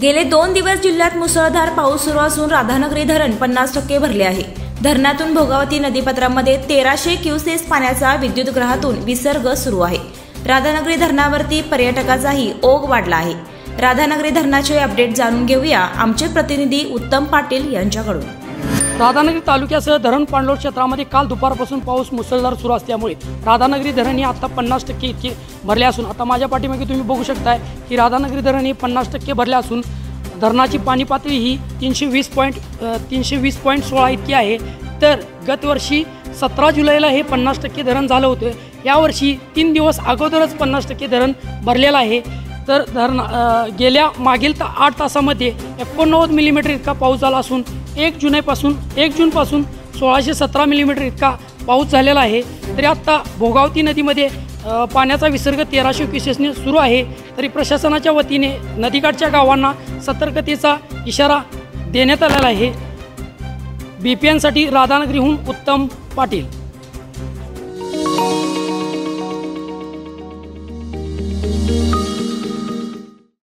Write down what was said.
गेले 2 दिवस जिल्ह्यात मुसळधार पाऊस सुरू असून राधानगरी धरण 50% भरले आहे। धरणातून भोगावती नदीपात्रामध्ये 1300 क्युसेस पाण्याचा विद्युतगृहातून विसर्ग सुरू आहे। राधानगरी धरणावरती पर्यटकाचाही ओघ वाढला आहे। राधानगरी धरणाचे अपडेट जाणून घेऊया आमचे प्रतिनिधी उत्तम पाटील यांच्याकडून। राधानगरी तालुक्यासह धरण पाणलोट क्षेत्रामध्ये काल दुपारपासून पाऊस मुसळधार सुरू असल्यामुळे राधानगरी धरण ही आता 50% इतके भरले असून आता माझ्या पाठीमागे तुम्ही बघू शकताय की राधानगरी धरण ही 50% भरले असून धरणाची पाणी पातळी ही 320.16 इतकी आहे। तर गत वर्षी 17 जुलैला हे 50% धरण झालं होतं। यावर्षी 3 दिवस अगोदरच 50% धरण भरलेलं आहे। तर गेल्या मागील 8 तासामध्ये 89 मिलीमीटर इतका पाऊस झाला असून 1 जूनपासून 1617 मिलीमीटर इतका पाऊस झालेला आहे। तरी आत्ता भोगावती नदीमध्ये पाण्याचा विसर्ग 1300 क्युसेसने सुरू आहे। तरी प्रशासनाच्या वतीने नदीकाठच्या गावांना सतर्कतेचा इशारा देण्यात आलेला आहे। BPN साठी राधानगरीहून उत्तम पाटील।